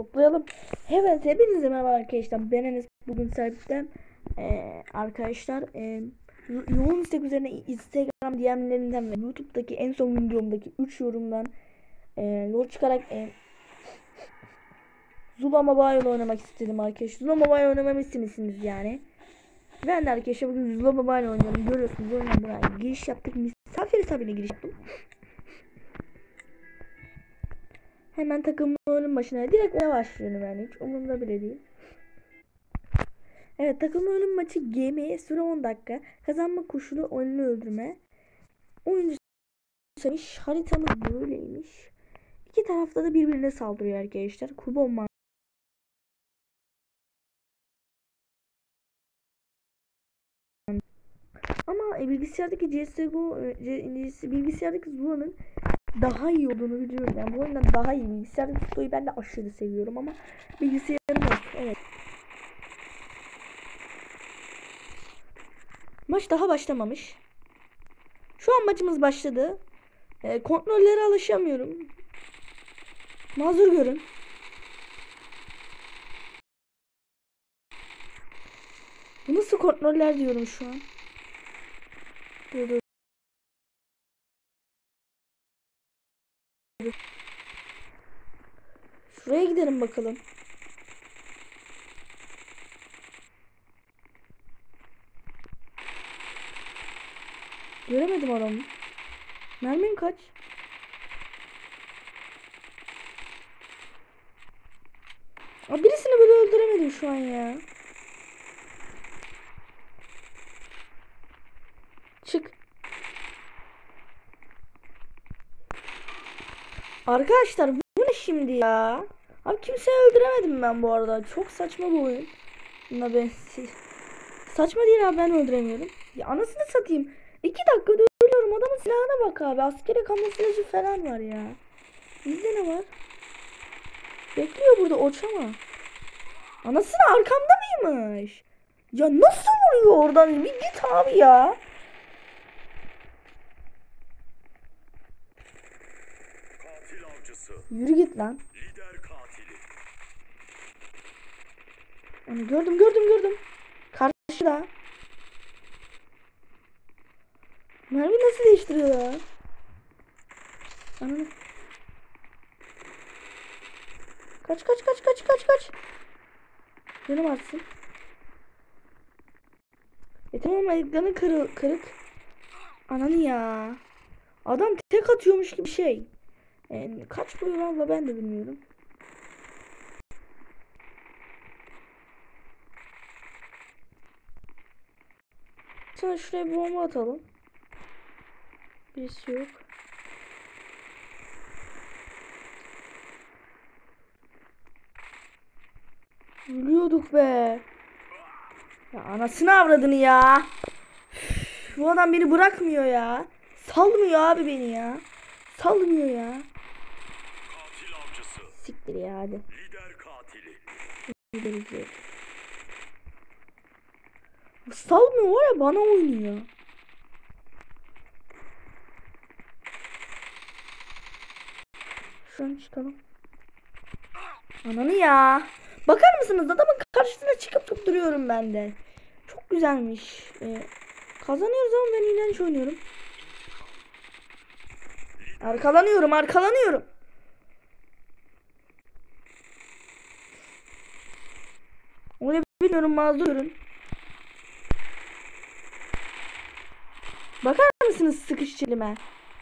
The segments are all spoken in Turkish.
Toplayalım. Evet, hepinize merhaba arkadaşlar. Ben Enes. Bugün servisden arkadaşlar yoğun istek üzerine Instagram DM'lerinden ve YouTube'daki en son videomdaki 3 yorumdan yol çıkarak Zula Mobile oynamak istedim arkadaşlar. Zula Mobile oynamamı istemişsiniz yani. Ben de arkadaşlar bugün Zula Mobile oynuyorum. Görüyorsunuz, oyuna buraya giriş yaptık. Misafir hesabıyla giriş yaptım. Hemen takımın oyunun başına direkt öne başlıyorum yani, hiç umurumda bile değil. Evet, takım ölüm maçı GM, süre 10 dakika, kazanma koşulu oyunu öldürme. Oyuncu saymış, haritamız böyleymiş. İki tarafta da birbirine saldırıyor arkadaşlar. Kubon ama bilgisayardaki CSGO bilgisayardaki Zula'nın daha iyi olduğunu biliyorum. Yani bu oyundan daha iyi. Bilgisayardaki Zula'yı ben de aşırı seviyorum ama bilgisayarım yok. Evet. Maç daha başlamamış. Şu an maçımız başladı. Kontrollere alışamıyorum. Mazur görün. Bu nasıl kontroller diyorum şu an. Dur. Şuraya gidelim bakalım. Göremedim adamı. Mermin kaç? Birisini böyle öldüremedim şu an ya. Çık. Arkadaşlar bu ne şimdi ya? Abi kimseyi öldüremedim ben bu arada. Çok saçma bu oyun. Buna ben saçma değil abi, ben öldüremiyorum. Ya anasını satayım. 2 dakikada ölüyorum. Adamın silahına bak abi. Askeri kamuflajı falan var ya. Bizde ne var? Bekliyor burada Oçama. Anasını arkamda mıymış? Ya nasıl vuruyor oradan? Bir git abi ya. Yürü git lan. Onu gördüm. Karşıda. Mermi nasıl değiştiriyor ya? Ananı. Kaç. Canım artsın. Tamam, ayaklarının kırık. Ananı ya. Adam tek atıyormuş gibi şey. Kaç vuruyor valla ben de bilmiyorum. Sonra şuraya bir bomba atalım. Birisi yok. Ölüyorduk be. Ya anasını avradını ya. Üf, bu adam beni bırakmıyor ya. Salmıyor abi beni ya. Salmıyor ya. Siktir ya hadi. Lider katili. Salmıyor var ya, bana oynuyor. Şuradan çıkalım. Ananı ya. Bakar mısınız, adamın karşısına çıkıp duruyorum ben de. Çok güzelmiş. Kazanıyoruz ama ben iğrenç oynuyorum. Arkalanıyorum. Onu bilmiyorum, mazur görün. Bakar mısınız sıkışçılime?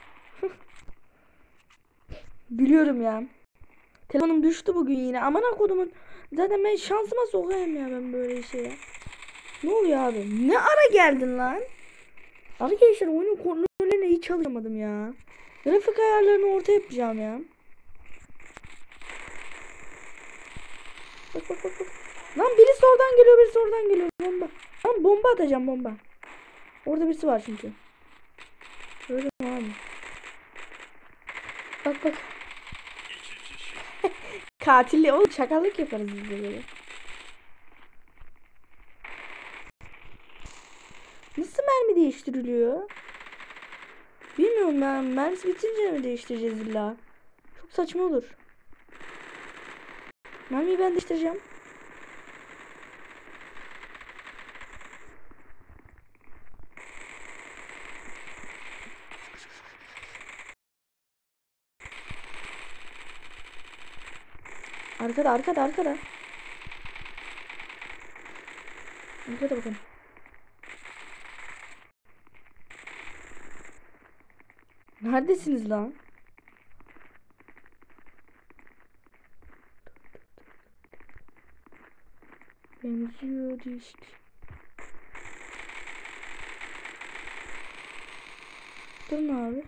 Biliyorum ya. Telefonum düştü bugün yine. Aman kodumun. Zaten ben şansıma sokayım ya ben böyle şeye. Ne oluyor abi? Ne ara geldin lan? Arkadaşlar oyunun kontrollerine hiç çalışamadım ya. Grafik ayarlarını orta yapacağım ya. Bak. Lan birisi oradan geliyor, bomba. Lan bomba atacağım, bomba. Orada birisi var çünkü. Öyle mi abi? Bak. Katilli ol, çakallık yaparız biz de böyle. Nasıl mermi değiştiriliyor? Bilmiyorum ya, mermisi bitince mi değiştireceğiz illa? Çok saçma olur. Mermiyi ben değiştireceğim. Arkada. Arkada bakın. Neredesiniz lan? Benziyor değişik. Durun abi.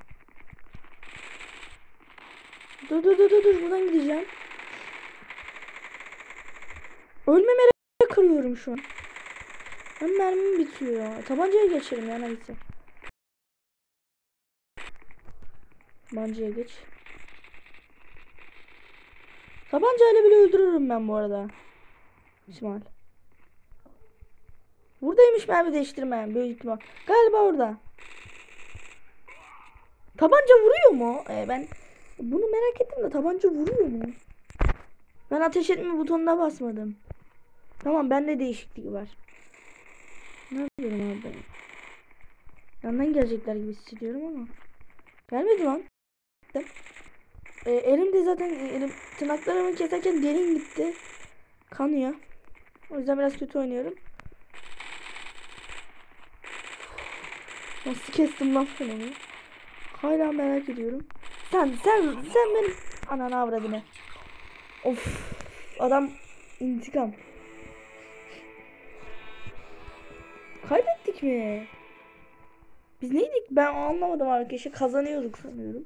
Dur. Buradan gideceğim. Ölmemeye kırıyorum şu an. Ben mermim bitiyor ya. Tabancaya geçelim ya neyse. Tabancaya geç. Tabancayla bile öldürürüm ben bu arada. İsmail. Buradaymış mermi değiştirme büyük ihtimal. Galiba orada. Tabanca vuruyor mu? Ben bunu merak ettim de tabanca vuruyor mu? Ben ateş etme butonuna basmadım. Tamam bende değişiklik var. Ne yapıyorum abi ben? Yandan gelecekler gibi hissediyorum ama. Gelmedi lan. Elimde zaten tırnaklarımı keserken derin gitti. Kanıyor. O yüzden biraz kötü oynuyorum. Nasıl kestim lan ben onu? Hala merak ediyorum. Sen benim ananı avradını. Of. Adam intikam. Kaybettik mi? Biz neydik? Ben anlamadım arkadaşlar. Kazanıyorduk sanıyorum.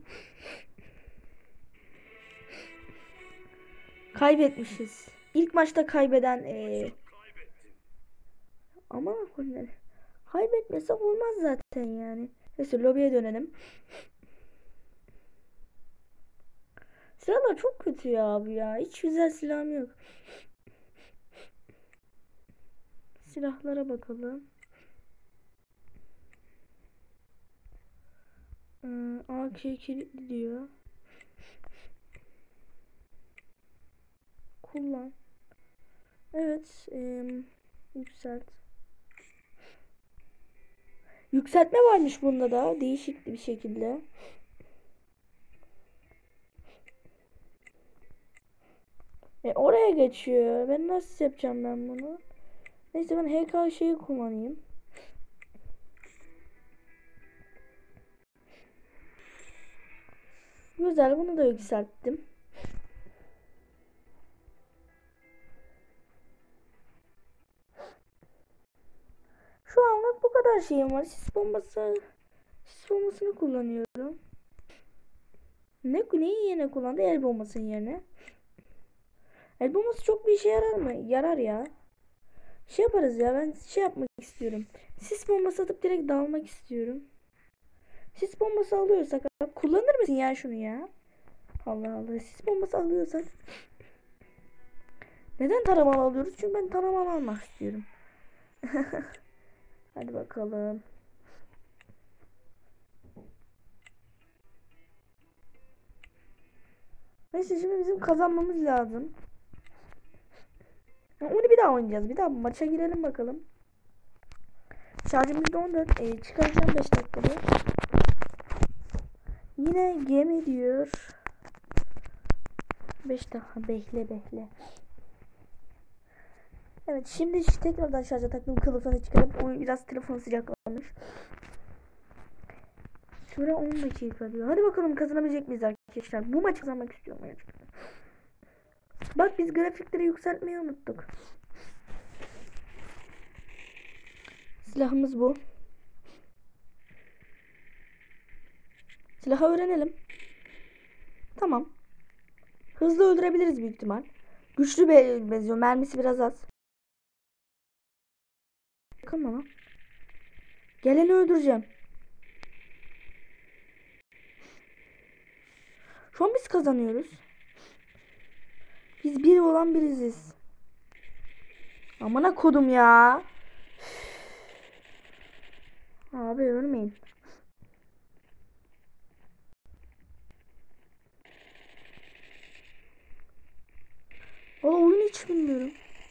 Kaybetmişiz. İlk maçta kaybeden ama kaybetmesek olmaz zaten yani. Neyse lobiye dönelim. Silahlar çok kötü ya abi ya. Hiç güzel silahım yok. Silahlara bakalım. AK kilitli diyor. Kullan. Evet. Yükselt. Yükseltme varmış bunda da. Değişik bir şekilde. Oraya geçiyor. Ben nasıl yapacağım ben bunu? Neyse ben HK şeyi kullanayım. Güzel bunu da yükselttim. Şu anlık bu kadar şeyim var. Sis bombasını kullanıyorum. Neyi yerine kullandı? El bombasının yerine. El bombası çok bir işe yarar mı? Yarar ya. Şey yaparız ya, ben şey yapmak istiyorum. Sis bombası atıp direkt dalmak istiyorum. Sis bombası alıyorsak kullanır mısın ya şunu ya? Allah Allah, sis bombası alıyorsak. Neden taramalı alıyoruz? Çünkü ben taramalı almak istiyorum. Hadi bakalım. Neyse şimdi bizim kazanmamız lazım. Onu bir daha oynayacağız. Bir daha maça girelim bakalım. Şarjım %14. Çıkaracağım 5 dakikada. Yine gemi diyor. 5 dakika bekle. Evet şimdi tekrardan şarja taktım, kılıfını çıkarıp o biraz telefon sıcaklamış. Süre 10 dakika diyor. Hadi bakalım kazanabilecek miyiz arkadaşlar? Bu maçı kazanmak istiyorum gerçekten. Bak biz grafikleri yükseltmeyi unuttuk. Silahımız bu. Silahı öğrenelim. Tamam. Hızlı öldürebiliriz büyük ihtimal. Güçlü benziyor. Mermisi biraz az. Bakın bana. Geleni öldüreceğim. Şu an biz kazanıyoruz. Biz biri olan biriziz. Amına kodum ya. Abi ölmeyin. Valla oyunu hiç bilmiyorum.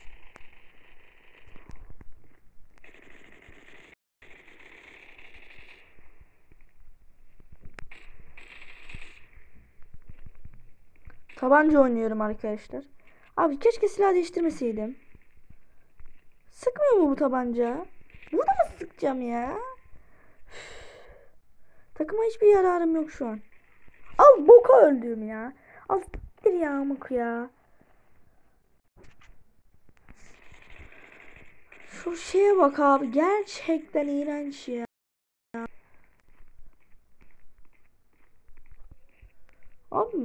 Tabanca oynuyorum arkadaşlar. Abi keşke silah değiştirmeseydim. Sıkmıyor mu bu tabanca? Burada mı sıkacağım ya? Takıma hiçbir yararım yok şu an. Al boka öldüm ya. Al siktir ya amık ya. Şu şeye bak abi. Gerçekten iğrenç ya. Abi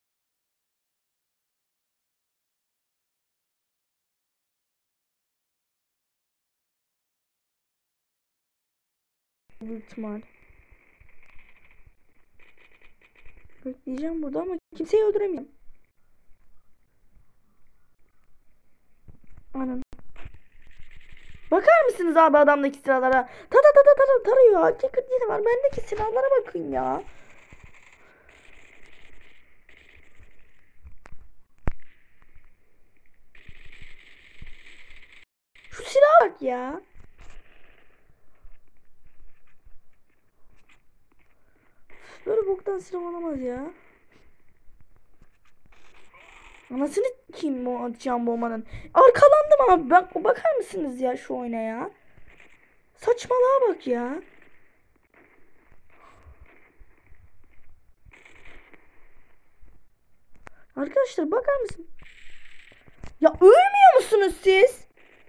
büyük ihtimal. Bekleyeceğim burada ama kimseyi öldüremiyorum. Anam. Bakar mısınız abi adamdaki silahlara? Tarıyor. Hakikaten var. Bendeki silahlara bakın ya. Şu silaha bak ya. Böyle boktan silah olamaz ya. Anasını kim o atacağım bombanın. Arkalandım abi. Bakar mısınız ya şu oyuna ya? Saçmalığa bak ya. Arkadaşlar bakar mısın? Ya ölmüyor musunuz siz?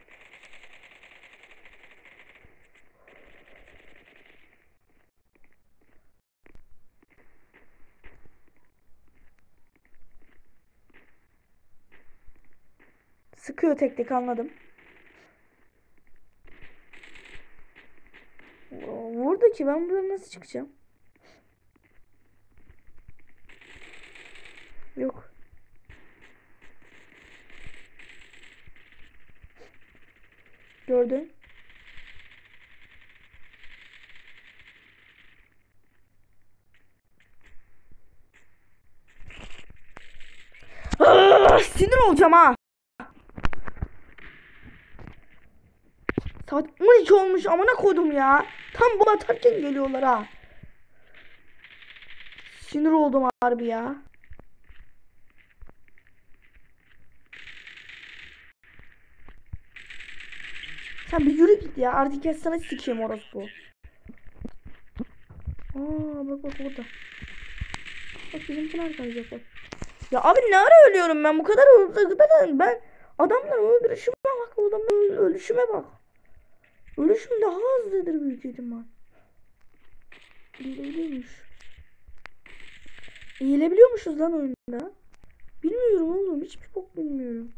Sıkıyor tek tek anladım. Vurdu ki ben buradan nasıl çıkacağım? Yok. Gördün. Sinir olacağım ha. Saat 12 olmuş amına koydum ya. Tam bu atarken geliyorlar ha. Sinir oldum harbi ya. Sen bir yürü git ya. Artık ya sana sikeyim orospu. Bak orada. Bak bizimkini arkalayacak bak. Ya abi ne ara ölüyorum ben bu kadar ben adamları öldürüşüme bak, adamların ölüşüme bak. Ölüşüm daha hızlıdır büyük ihtimal. Eğilebiliyormuş. Eğilebiliyormuşuz lan oyunda. Bilmiyorum oğlum, hiçbir bok bilmiyorum.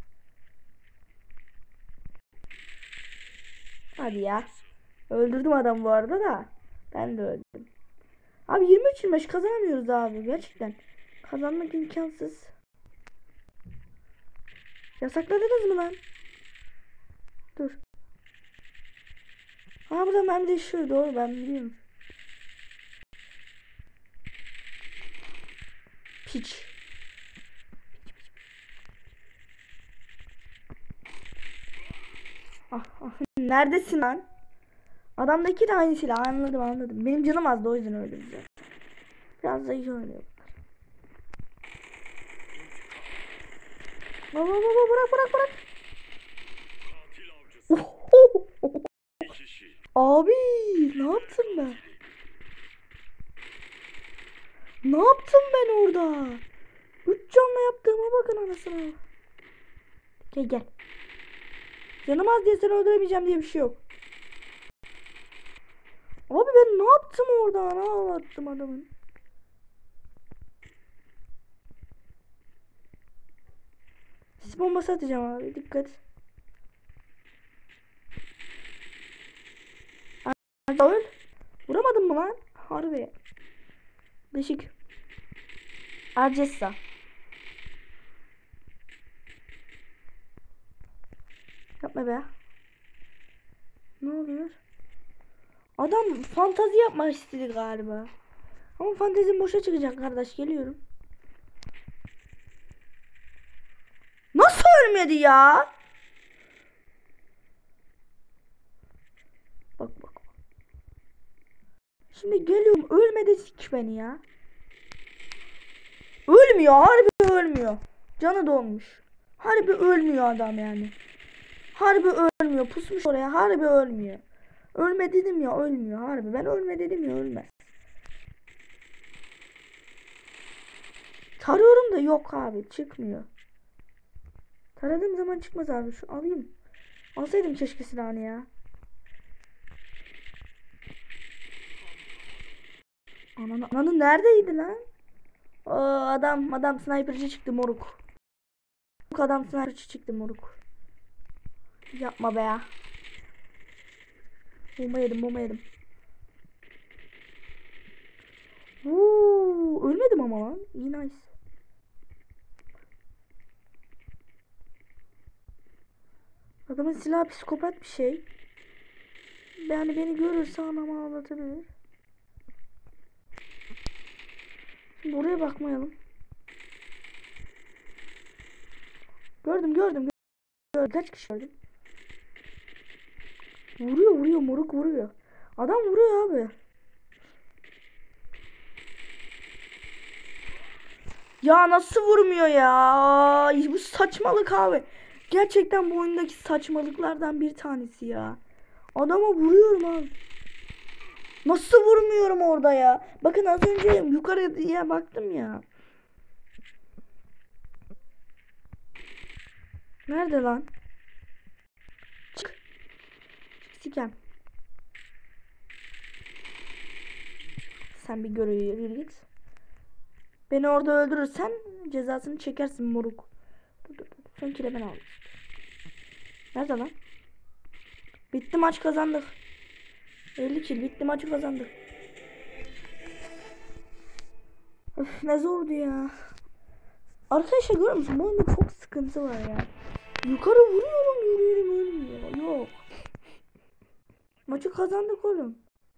Hadi ya. Öldürdüm adam bu arada da. Ben de öldüm. Abi 23-25 kazanamıyoruz abi gerçekten. Kazanmak imkansız. Yasakladınız mı lan? Dur. Burada ben de şu doğru, ben biliyorum. Piç. Neredesin lan? Adamdaki de aynı silah, anladım. Benim canım azdı, o yüzden öyle güzel. Biraz da iyi oynuyor. Bırak. Abi ne yaptım ben? Ne yaptım ben orada? 3 canla yaptığıma bakın anasını. Gel. Canım az diye seni öldüremeyeceğim diye bir şey yok. Abi ben ne yaptım orada? Ne ağlattım adamın? Sis bombası atacağım abi, dikkat. Öl. Vuramadın mı lan? Harbi. Beşik. Arcessa. Yapma be. Ne oluyor? Adam fantazi yapmak istedi galiba. Ama fantezim boşa çıkacak kardeş, geliyorum. Nasıl ölmedi ya? Bak. Şimdi geliyorum, ölmedi sik beni ya. Ölmüyor, harbi ölmüyor. Canı dolmuş. Harbi ölmüyor adam yani. Harbi ölmüyor, pusmuş oraya, harbi ölmüyor. Ölme dedim ya, ölmüyor harbi. Ben ölme dedim ya, ölmez. Tarıyorum da yok abi, çıkmıyor. Taradığım zaman çıkmaz abi. Şu alayım. Alsaydım keşke silahını ya. Ananı neredeydi lan? Oo, adam sniperci çıktı moruk. Adam sniperci çıktı moruk. Yapma be. Bomba yedim. Ölmedim ama lan. İyi, nice. Adamın silahı psikopat bir şey. Yani beni görürse anama ağlatabilir. Şimdi oraya bakmayalım. Gördüm. Kaç kişi gördüm? Vuruyor moruk vuruyor. Adam vuruyor abi. Ya nasıl vurmuyor ya? Bu saçmalık abi. Gerçekten bu oyundaki saçmalıklardan bir tanesi ya. Adama vuruyorum abi. Nasıl vurmuyorum orada ya? Bakın az önce yukarıya baktım ya. Nerede lan? Çık. Sikem. Sen bir yürü git. Beni orada öldürürsen cezasını çekersin moruk. Dur. Son kile ben aldım. Nerede lan? Bitti, maç kazandık. 50 kill bitti, maçı kazandık. Öf, ne zordu ya. Arkadaşlar görüyor musun? Bu oyunda çok sıkıntı var ya. Yukarı vuruyorum ölmüyor. Yok. Maçı kazandık oğlum.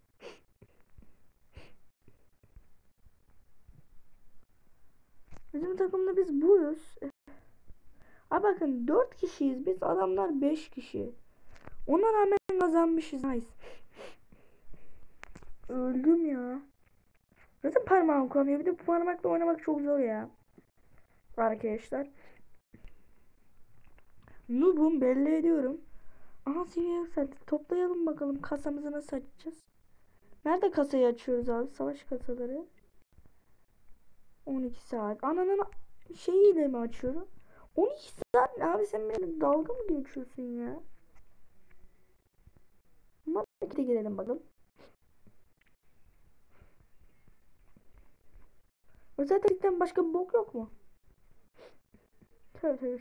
Bizim takımda biz buyuz. Abi bakın 4 kişiyiz biz, adamlar 5 kişi. Ona rağmen kazanmışız. Nice. Öldüm ya. Zaten parmağım kanıyor. Bir de bu parmakla oynamak çok zor ya. Arkadaşlar. Noob'um belli ediyorum. Aha, seviye yükseldi. Toplayalım bakalım kasamızı nasıl açacağız. Nerede kasayı açıyoruz abi? Savaş kasaları. 12 saat. Ananın şeyiyle mi açıyorum? 12 saat ne abi, sen benim dalga mı geçiyorsun ya? Markete girelim bakalım. Özellikle başka bir bok yok mu? Şöyle.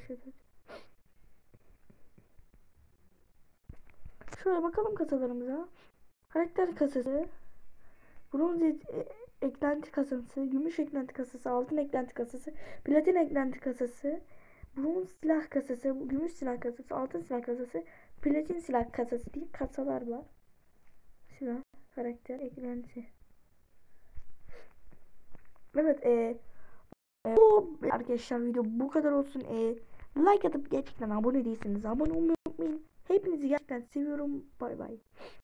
Şöyle bakalım kasalarımıza. Karakter kasası. Bronz eklenti kasası. Gümüş eklenti kasası. Altın eklenti kasası. Platin eklenti kasası. Bronz silah kasası. Gümüş silah kasası. Altın silah kasası. Platin silah kasası diye kasalar var. Silah. Karakter eklenti. Evet. Arkadaşlar video bu kadar olsun. Like atıp gerçekten abone değilseniz abone olmayı unutmayın. Hepinizi gerçekten seviyorum. Bay bay.